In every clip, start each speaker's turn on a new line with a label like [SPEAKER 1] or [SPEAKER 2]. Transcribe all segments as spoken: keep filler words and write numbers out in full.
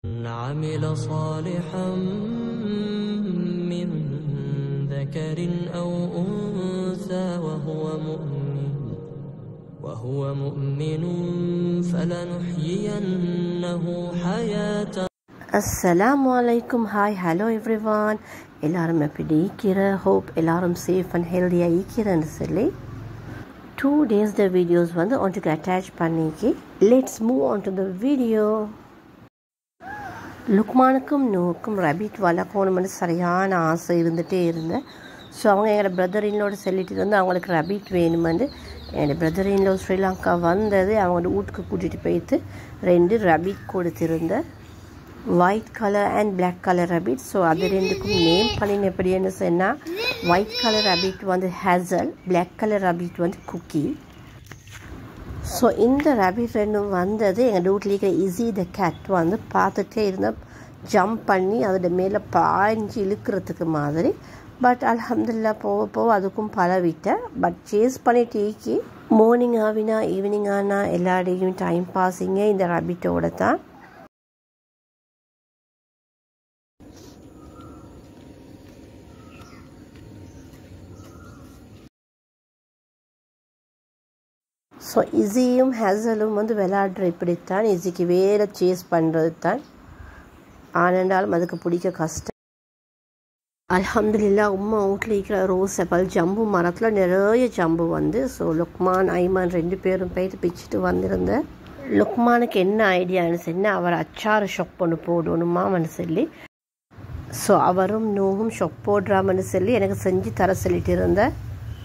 [SPEAKER 1] عمل صالحا من ذكر أو أنثى وهو مؤمن وهو مؤمن فلنحيينه حياة.
[SPEAKER 2] Assalamu alaikum. Hi, hello everyone. எல்லாரும் எப்படி இருக்கிற? Hope எல்லாரும் safe and healthy இருக்கிறன்னு சொல்லி two days the videos வந்து ஒன்றுக்கு attach பண்ணிக்கி let's move on to the video. லுக்மானுக்கும் நூக்கும் ரபிட் வளர்க்கணும்னு சரியான ஆசை இருந்துகிட்டே இருந்தேன். ஸோ அவங்க எங்களோட பிரதர் இன்னோட சொல்லிட்டு வந்து அவங்களுக்கு ரபிட் வேணுமெண்டு என்னோடய பிரதர் இன்னோ ஸ்ரீலங்கா வந்தது அவங்களோட வீட்டுக்கு கூட்டிகிட்டு போயிட்டு ரெண்டு ரபிட் கொடுத்துருந்தேன், white colour and black colour rabbit. So அது ரெண்டுக்கும் நேம் பண்ணின எப்படின்னு சொன்னால் ஒயிட் கலர் ரபிட் வந்து ஹேசல், பிளாக் கலர் ரபிட் வந்து குக்கி. ஸோ இந்த ரபிட் ரெண்டும் வந்தது எங்கள் வீட்டில் இருக்கிற இஸி த கேட் வந்து பார்த்துட்டே இருந்தால் ஜம்ப் பண்ணி அதோட மேலே பாய்ஞ்சி இழுக்கிறதுக்கு மாதிரி. பட் அல்ஹம்துலில்லாஹ் போக போக அதுக்கும் பழவிட்டேன். பட் சேஸ் பண்ணிட்டு ஈக்கி மார்னிங் ஆகினா ஈவினிங் ஆனா எல்லா டேயும் டைம் பாஸிங்க இந்த ரபிட்டோட தான். ஸோ இஸியும் ஹேசலும் வந்து விளையாடுற இப்படித்தான். இஸிக்கு வேறு சேஸ் பண்ணுறது தான், ஆனண்டாலும் அதுக்கு பிடிக்க கஷ்டம். அல்ஹம்துலில்லாஹ் உம்மா வீட்டில் இருக்கிற ரோஸ் ஆப்பிள் ஜம்பு மரத்தில் நிறைய ஜம்பு வந்து. ஸோ லுக்மான் ஐமான் ரெண்டு பேரும் போயிட்டு பிச்சுட்டு வந்திருந்தேன். லுக்மானுக்கு என்ன ஐடியான்னு சொல்லி அவர் அச்சாறு ஷாப் ஒன்று போடணுமான்னு சொல்லி, ஸோ அவரும் நோவும் ஷாப் போடுறாமன்னு சொல்லி எனக்கு செஞ்சு தர சொல்லிட்டு இருந்தேன்.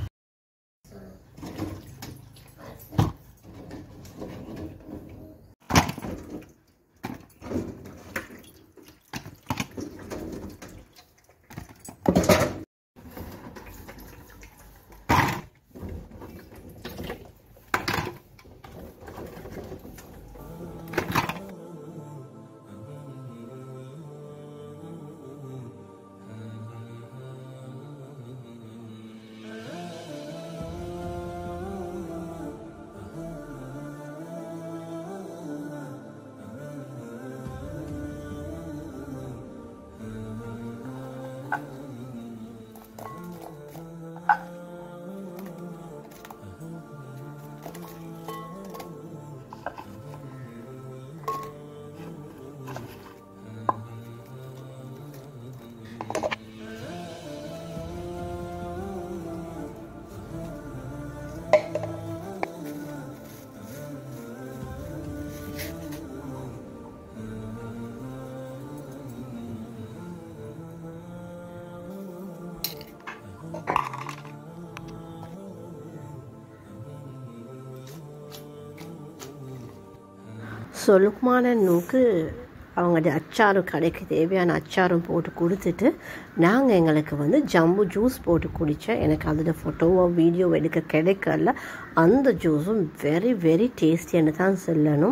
[SPEAKER 2] ஸோ லுக்மான நூக்கு அவங்க அச்சாரும் கடைக்கு தேவையான அச்சாரும் போட்டு கொடுத்துட்டு நாங்கள் எங்களுக்கு வந்து ஜம்பு ஜூஸ் போட்டு குடித்தேன். எனக்கு அதில் ஃபோட்டோவோ வீடியோ எடுக்க கிடைக்கல. அந்த ஜூஸும் வெரி வெரி டேஸ்டின்னு தான் சொல்லணும்.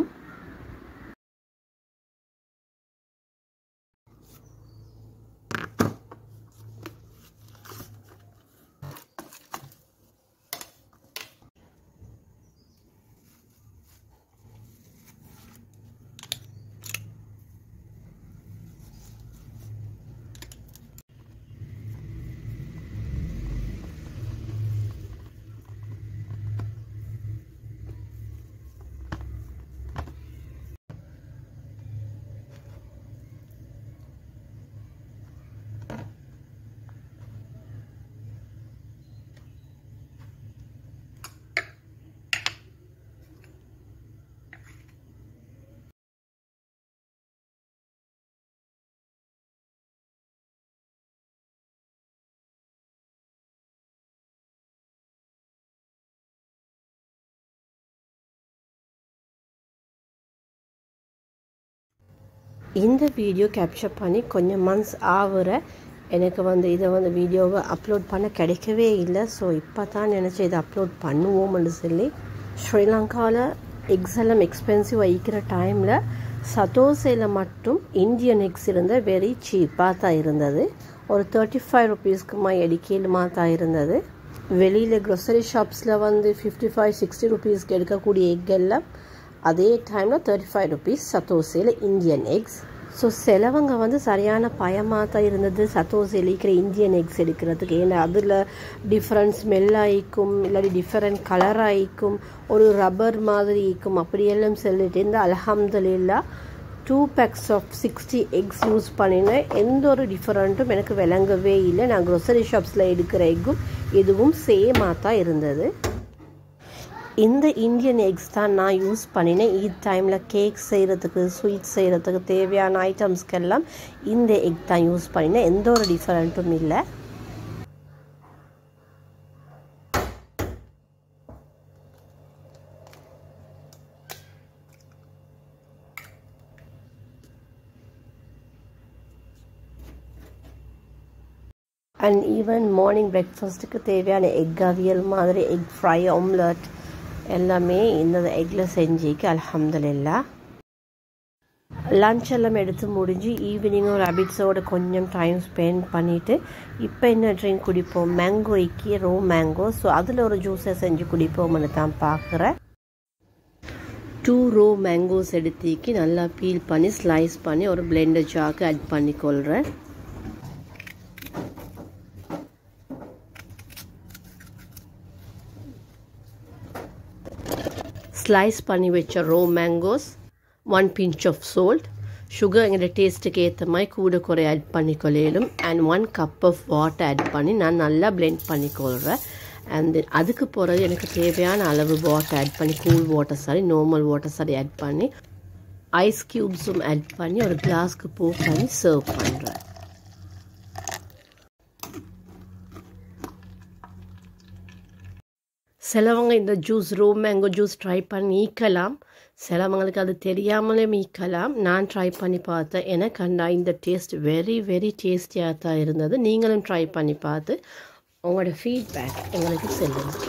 [SPEAKER 2] இந்த வீடியோ கேப்சர் பண்ணி கொஞ்சம் மந்த்ஸ் ஆகுற எனக்கு வந்து இதை வந்து வீடியோவை அப்லோட் பண்ண கிடைக்கவே இல்லை. ஸோ இப்போ தான் நினச்சி இதை அப்லோட் பண்ணுவோம்னு சொல்லி ஸ்ரீலங்காவில் எக்ஸ் எல்லாம் எக்ஸ்பென்சிவாக இருக்கிற டைமில் சதோசையில் மட்டும் இந்தியன் எக்ஸ் இருந்த வெரி சீப்பாக தான் இருந்தது. ஒரு தேர்ட்டி ஃபைவ் ருபீஸ்க்குமா எடிக்கேலுமா தான் இருந்தது. வெளியில் க்ரோசரி ஷாப்ஸில் வந்து ஃபிஃப்டி ஃபைவ் சிக்ஸ்டி ருபீஸ்க்கு எடுக்கக்கூடிய எக் எல்லாம் அதே டைமில் தேர்ட்டி ஃபைவ் ருபீஸ் சத்தோசையில் இந்தியன் எக்ஸ். ஸோ சிலவங்க வந்து சரியான பயமாக தான் இருந்தது சத்தோஸ் எலிக்கிற இந்தியன் எக்ஸ் எடுக்கிறதுக்கு. ஏன்னா அதில் டிஃப்ரெண்ட் ஸ்மெல் ஆகிக்கும், இல்லாட்டி டிஃப்ரெண்ட் கலர் ஆகிக்கும், ஒரு ரப்பர் மாதிரி இருக்கும், அப்படியெல்லாம் சொல்லிட்டு இந்த அல்ஹம்துலில்லாஹ் two packs of sixty eggs use பண்ணினேன். எந்த ஒரு டிஃப்ரெண்ட்டும் எனக்கு விளங்கவே இல்லை. நான் க்ரோசரி ஷாப்ஸில் எடுக்கிற எக்கும் எதுவும் சேமாக தான் இருந்தது. இந்த இந்தியன் எக்ஸ் தான் நான் யூஸ் பண்ணினேன். ஈத் டைமில் கேக் செய்கிறதுக்கு, ஸ்வீட் செய்கிறதுக்கு தேவையான ஐட்டம்ஸ்க்கெல்லாம் இந்த எக் தான் யூஸ் பண்ணினேன். எந்த ஒரு டிஃப்ரெண்ட்டும் இல்லை. அண்ட் ஈவன் மார்னிங் பிரேக்ஃபாஸ்ட்டுக்கு தேவையான எக் அவியல் மாதிரி, எக் ஃப்ரை, ஆம்லெட் எல்லாமே இந்த எக்கில் செஞ்சுக்கு அல்ஹம்துலில்லாஹ். லன்ச் எல்லாம் எடுத்து முடிஞ்சு ஈவினிங்கும் ரேபிட்ஸோட கொஞ்சம் டைம் ஸ்பெண்ட் பண்ணிவிட்டு இப்போ என்ன ட்ரிங்க் குடிப்போம், மேங்கோ இக்கி, ரோ மேங்கோ. ஸோ அதில் ஒரு ஜூஸை செஞ்சு குடிப்போம்னு தான் பார்க்குறேன். டூ ரோ மேங்கோஸ் எடுத்துக்கி நல்லா பீல் பண்ணி ஸ்லைஸ் பண்ணி ஒரு பிளெண்டர் ஜாருக்கு ஆட் பண்ணிக்கொள்கிறேன். ஸ்லைஸ் பண்ணி வச்ச raw mangoes, one pinch of salt, sugar எங்களோட டேஸ்ட்டுக்கு ஏற்ற மாதிரி கூட குறை ஆட் பண்ணிக்கொள்ளும், and one cup of water add பண்ணி நான் நல்லா பிளெண்ட் பண்ணிக்கொள்கிறேன். அண்ட் தென் அதுக்கு பிறகு எனக்கு தேவையான அளவு வாட்டர் ஆட் பண்ணி, cool water sorry normal water sorry add பண்ணி ஐஸ் க்யூப்ஸும் ஆட் பண்ணி ஒரு கிளாஸ்க்கு போ பண்ணி சர்வ் பண்ணுறேன். சிலவங்க இந்த juice raw mango juice try பண்ணி ஈக்கலாம், சிலவங்களுக்கு அது தெரியாமலே ஈக்கலாம். நான் ட்ரை பண்ணி பார்த்தேன், எனக்கு கண்டா இந்த டேஸ்ட் வெரி வெரி டேஸ்டியாக தான் இருந்தது. நீங்களும் ட்ரை பண்ணி பார்த்து உங்களோட ஃபீட்பேக் எங்களுக்கு சொல்லுங்கள்.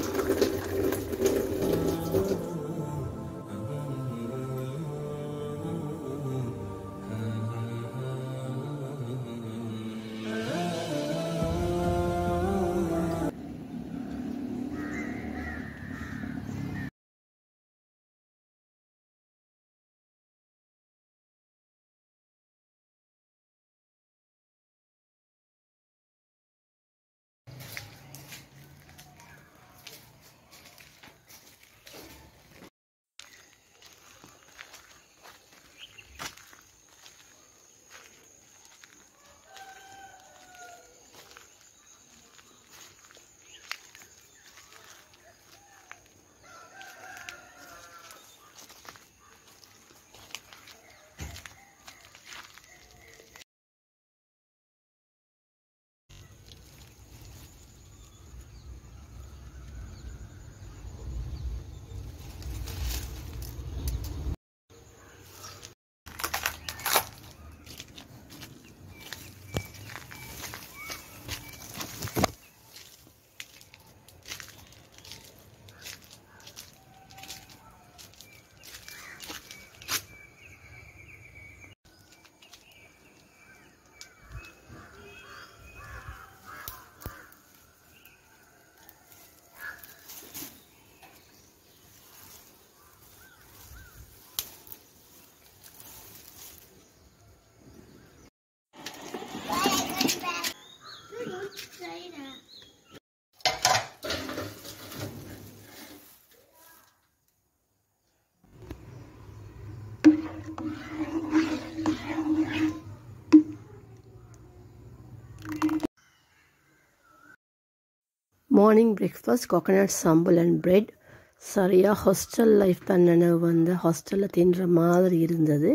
[SPEAKER 2] Morning breakfast coconut sambal and bread. சரியாக ஹாஸ்டல் லைஃப் தான் நினைவு வந்து ஹாஸ்டலில் தின்ற மாதிரி இருந்தது.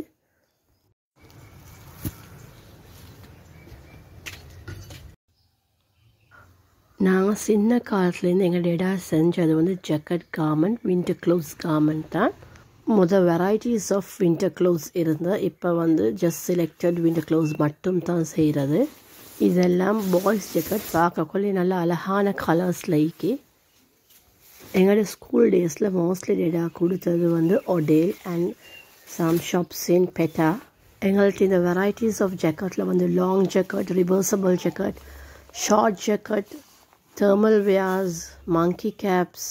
[SPEAKER 2] நாங்கள் சின்ன காலத்துலேருந்து எங்கள் டேடா செஞ்சது வந்து jacket garment, winter clothes garment தான். முதல் வெரைட்டிஸ் ஆஃப் வின்டர் க்ளோத்ஸ் இருந்தால் இப்போ வந்து ஜஸ்ட் செலக்டட் வின்டர் க்ளோத்ஸ் மட்டும் தான் செய்கிறது. இதெல்லாம் பாய்ஸ் ஜக்கெட் பார்க்கக்குள்ளே நல்லா அழகான கலர்ஸில் இக்கி. எங்களோட ஸ்கூல் டேஸில் மோஸ்ட்லி டேடா கொடுத்தது வந்து Odel and some shops in Pettah. எங்கள்கிட்ட இந்த வெரைட்டிஸ் ஆஃப் ஜக்கெட்டில் வந்து long jacket, reversible jacket, short jacket, thermal wears, monkey caps,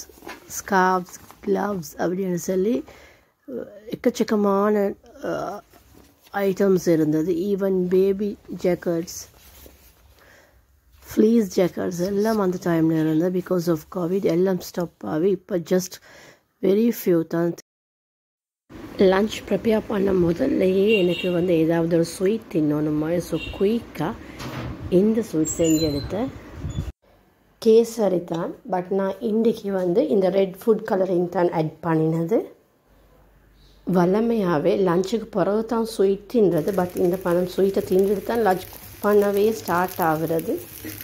[SPEAKER 2] scarfs, gloves அப்படின்னு சொல்லி எக்கச்சக்கமான ஐட்டம்ஸ் இருந்தது. Even baby jackets, fleece jackets எல்லாம் அந்த டைமில் இருந்தது. பிகாஸ் ஆஃப் கோவிட் எல்லாம் ஸ்டாப் ஆகி இப்போ ஜஸ்ட் வெரி ஃபியூ தான். லன்ச் ப்ரிப்பேர் பண்ண முதல்லையே எனக்கு வந்து ஏதாவது ஒரு ஸ்வீட் தின்னணும் மாதிரி. ஸோ குயிக்காக இந்த ஸ்வீட் செஞ்சு எடுத்தேன். கேசரி தான், பட் நான் இன்றைக்கி வந்து இந்த ரெட் ஃபுட் கலரிங் தான் ஆட் பண்ணினது. வல்லமையாகவே லஞ்சுக்கு பிறகு தான் ஸ்வீட் தின்றது, பட் இந்த பணம் ஸ்வீட்டை தின்றுட்டு தான் லஞ்ச் பண்ணவே ஸ்டார்ட் ஆகுறது.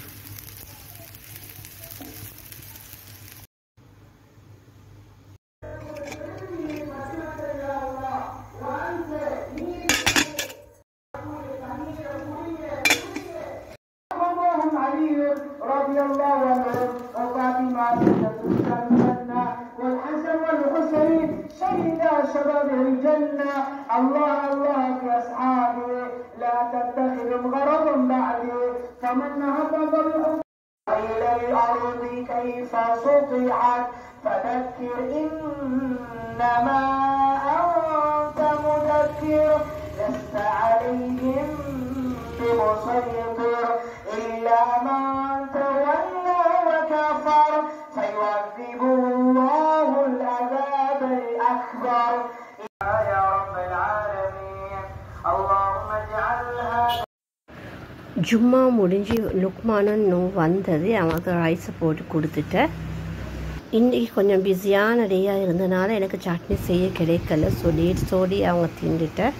[SPEAKER 3] شباب الجنة الله الله يا أصحابي لا تتخذوا غرضا بعدي فمن هبط الحب إلى الأرض كيف سطحت فذكر إنما أنت مذكر لست عليهم بمسيطر إلا من تولى وكفر فيعذبه الله العذاب الأكبر يا رب العالمين اللهم اجعلها.
[SPEAKER 2] ஜும்மா முடிஞ்சு லுக்மானன் வந்தது, அவனுக்கு ரைஸை போட்டு கொடுத்துட்டேன். இன்றைக்கி கொஞ்சம் பிஸியான டேயாக இருந்தனால எனக்கு சட்னி செய்ய கிடைக்கல. ஸோ டேட்ஸோடி அவங்க தின்னுட்டேன்.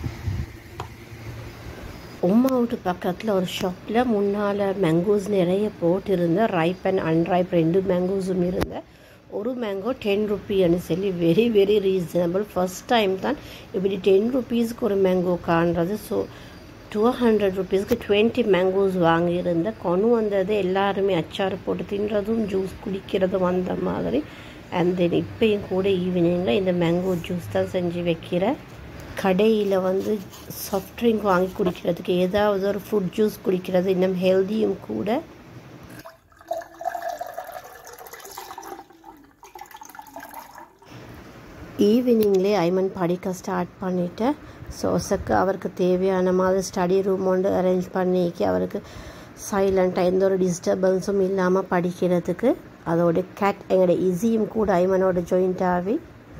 [SPEAKER 2] உம்மா வீட்டு பக்கத்தில் ஒரு ஷாப்பில் முன்னால் மேங்கோஸ் நிறைய போட்டிருந்தேன். ரைப் அண்ட் அன்ரைப் ரெண்டு மேங்கோஸும் இருந்தேன். ஒரு மேங்கோ டென் ருப்பீன்னு சொல்லி very very reasonable. First time தான் இப்படி டென் ருப்பீஸ்க்கு ஒரு மேங்கோ காண்றது. ஸோ டூ ஹண்ட்ரட் ருப்பீஸ்க்கு டுவெண்ட்டி மேங்கோஸ் வாங்கியிருந்தேன். கொண்டு வந்தது எல்லாருமே அச்சாறு போட்டு தின்றதும் ஜூஸ் குடிக்கிறதும் அந்த மாதிரி. அண்ட் தென் இப்போயும் கூட ஈவினிங்கில் இந்த மேங்கோ ஜூஸ் தான் செஞ்சு வைக்கிறேன். கடையில் வந்து சாஃப்ட் ட்ரிங்க் வாங்கி குடிக்கிறதுக்கு ஏதாவது ஒரு ஃப்ரூட் ஜூஸ் குடிக்கிறது இன்னும் ஹெல்த்தியும் கூட. ஈவினிங்லேயே ஐமன் படிக்க ஸ்டார்ட் பண்ணிவிட்டேன். ஸோ ஒசக்கு அவருக்கு தேவையான மாதிரி ஸ்டடி ரூம் ஒன்று அரேஞ்ச் பண்ணிக்கி அவருக்கு சைலண்ட்டாக எந்த ஒரு டிஸ்டர்பன்ஸும் இல்லாமல் படிக்கிறதுக்கு. அதோட கேட் எங்களோட இசியும் கூட ஐமனோட ஜாயிண்ட் ஆகி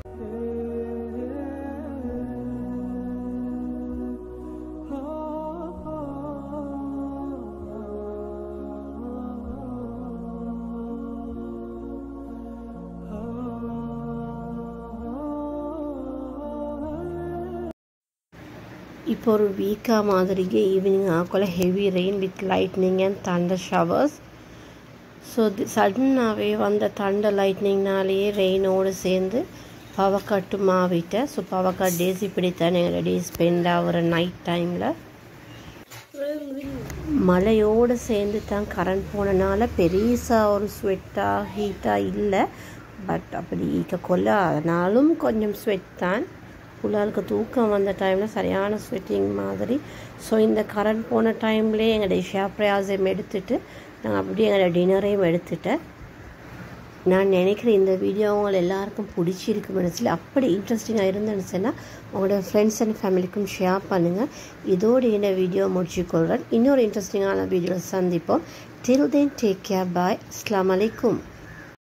[SPEAKER 2] இப்போ ஒரு வீக்காக மாதிரியே ஈவினிங் ஆக்கல heavy rain with lightning and thunder showers. So சடனாகவே வந்த தண்டர் லைட்னிங்னாலேயே ரெயினோடு சேர்ந்து பவர் கட்டும் ஆகிட்டேன். ஸோ பவர் கட் டேஸ் இப்படித்தான் எங்களோட டே ஸ்பெண்ட் ஆகிற நைட் டைமில். மழையோடு சேர்ந்து தான் கரண்ட் போனனால பெருசாக ஒரு ஸ்வெட்டாக ஹீட்டாக இல்லை. பட் அப்படி ஈக்க கொள்ள அதனாலும் கொஞ்சம் ஸ்வெட் தான். புள்ளாளுக்கு தூக்கம் வந்த டைமில் சரியான ஸ்வெட்டிங் மாதிரி. ஸோ இந்த கரண்ட் போன டைம்லேயே எங்களோட இஷா பிரயாசம் எடுத்துகிட்டு நாங்கள் அப்படியே எங்களோட டின்னரையும் எடுத்துட்டேன். நான் நினைக்கிறேன் இந்த வீடியோ உங்களை எல்லாருக்கும் பிடிச்சிருக்கு மனசில். அப்படி இன்ட்ரெஸ்டிங்காக இருந்துன்னு சொன்னால் உங்களோட ஃப்ரெண்ட்ஸ் அண்ட் ஃபேமிலிக்கும் ஷேர் பண்ணுங்கள். இதோடு இந்த வீடியோ முடிச்சுக்கொள்கிறேன். இன்னொரு இன்ட்ரெஸ்டிங்கான வீடியோவில் சந்திப்போம். டில் தென் டேக் கேர், பாய், அஸ்ஸலாமு அலைக்கும்.